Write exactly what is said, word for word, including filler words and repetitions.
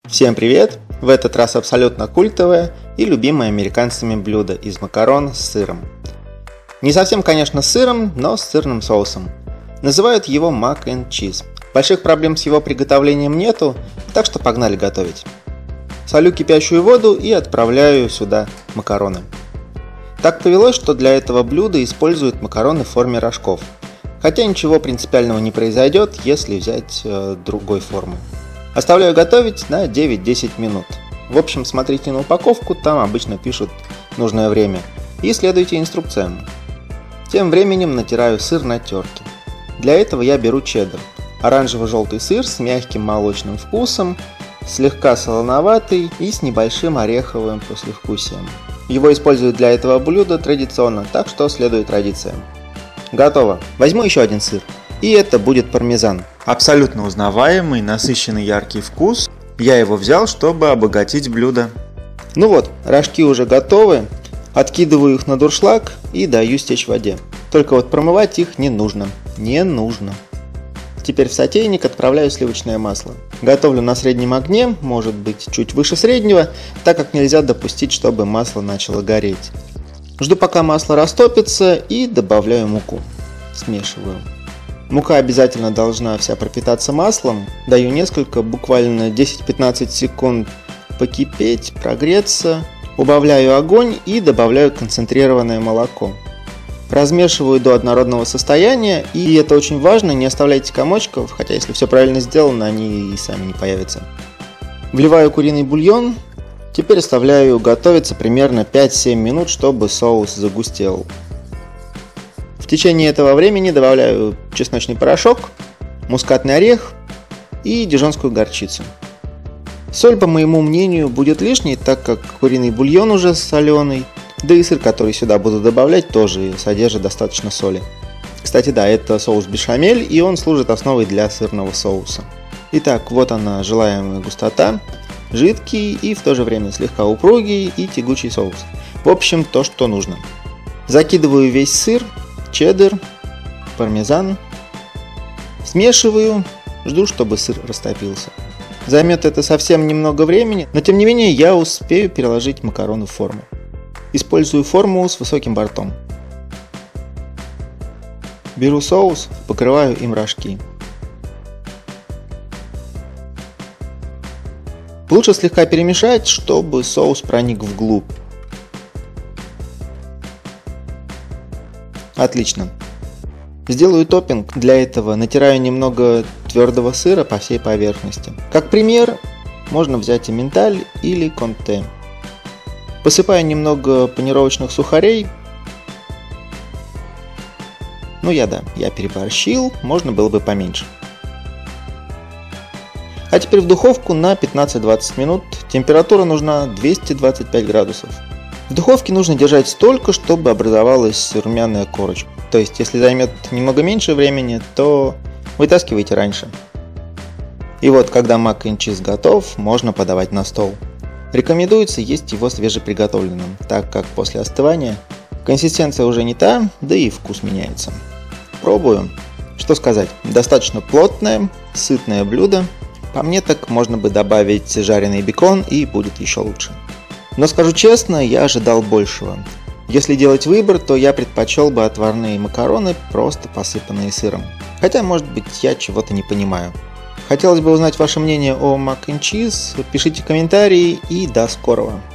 Всем привет! В этот раз абсолютно культовое и любимое американцами блюдо из макарон с сыром. Не совсем, конечно, с сыром, но с сырным соусом. Называют его mac and cheese. Больших проблем с его приготовлением нету, так что погнали готовить. Солю кипящую воду и отправляю сюда макароны. Так повелось, что для этого блюда используют макароны в форме рожков. Хотя ничего принципиального не произойдет, если взять э, другой формы. Оставляю готовить на девять-десять минут. В общем, смотрите на упаковку, там обычно пишут нужное время. И следуйте инструкциям. Тем временем натираю сыр на терке. Для этого я беру чеддер. Оранжево-желтый сыр с мягким молочным вкусом, слегка солоноватый и с небольшим ореховым послевкусием. Его используют для этого блюда традиционно, так что следует традициям. Готово. Возьму еще один сыр. И это будет пармезан. Абсолютно узнаваемый, насыщенный яркий вкус. Я его взял, чтобы обогатить блюдо. Ну вот, рожки уже готовы. Откидываю их на дуршлаг и даю стечь в воде. Только вот промывать их не нужно. Не нужно. Теперь в сотейник отправляю сливочное масло. Готовлю на среднем огне, может быть чуть выше среднего, так как нельзя допустить, чтобы масло начало гореть. Жду, пока масло растопится, и добавляю муку. Смешиваю. Мука обязательно должна вся пропитаться маслом. Даю несколько, буквально десять-пятнадцать секунд покипеть, прогреться. Убавляю огонь и добавляю концентрированное молоко. Размешиваю до однородного состояния, и это очень важно, не оставляйте комочков, хотя если все правильно сделано, они и сами не появятся. Вливаю куриный бульон. Теперь оставляю готовиться примерно пять-семь минут, чтобы соус загустел. В течение этого времени добавляю чесночный порошок, мускатный орех и дижонскую горчицу. Соль, по моему мнению, будет лишней, так как куриный бульон уже соленый, да и сыр, который сюда буду добавлять, тоже содержит достаточно соли. Кстати, да, это соус бешамель, и он служит основой для сырного соуса. Итак, вот она, желаемая густота. Жидкий и в то же время слегка упругий и тягучий соус. В общем, то, что нужно. Закидываю весь сыр, чеддер, пармезан, смешиваю, жду, чтобы сыр растопился. Займет это совсем немного времени, но тем не менее я успею переложить макароны в форму. Использую форму с высоким бортом. Беру соус, покрываю им рожки. Лучше слегка перемешать, чтобы соус проник вглубь. Отлично. Сделаю топпинг. Для этого натираю немного твердого сыра по всей поверхности. Как пример, можно взять эмменталь или конте. Посыпаю немного панировочных сухарей. Ну я да, я переборщил, можно было бы поменьше. А теперь в духовку на пятнадцать-двадцать минут. Температура нужна двести двадцать пять градусов. В духовке нужно держать столько, чтобы образовалась румяная корочка. То есть, если займет немного меньше времени, то вытаскивайте раньше. И вот, когда mac and cheese готов, можно подавать на стол. Рекомендуется есть его свежеприготовленным, так как после остывания консистенция уже не та, да и вкус меняется. Пробую. Что сказать, достаточно плотное, сытное блюдо. По мне так можно бы добавить жареный бекон и будет еще лучше. Но скажу честно, я ожидал большего. Если делать выбор, то я предпочел бы отварные макароны, просто посыпанные сыром. Хотя, может быть, я чего-то не понимаю. Хотелось бы узнать ваше мнение о mac and cheese, пишите комментарии и до скорого.